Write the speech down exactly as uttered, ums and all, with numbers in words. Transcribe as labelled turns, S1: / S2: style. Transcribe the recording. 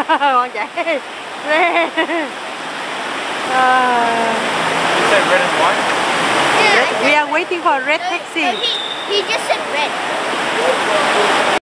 S1: Con chạy. Red. Uh,
S2: You said red and white?
S1: red. We are waiting for a red taxi.
S3: No, he, he just said red.